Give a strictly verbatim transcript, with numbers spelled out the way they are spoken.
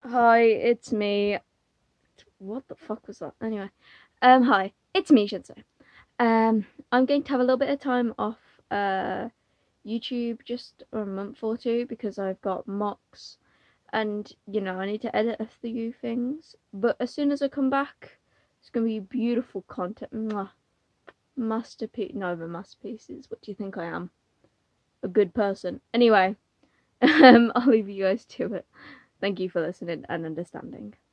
Hi, it's me. What the fuck was that? Anyway, um, hi, it's me, should say. Um, I'm going to have a little bit of time off uh YouTube just a month or two because I've got mocks and you know I need to edit a few things. But as soon as I come back, it's gonna be beautiful content. Mwah. Masterpiece. No, the masterpieces. What do you think I am? A good person. Anyway, um, I'll leave you guys to it. Thank you for listening and understanding.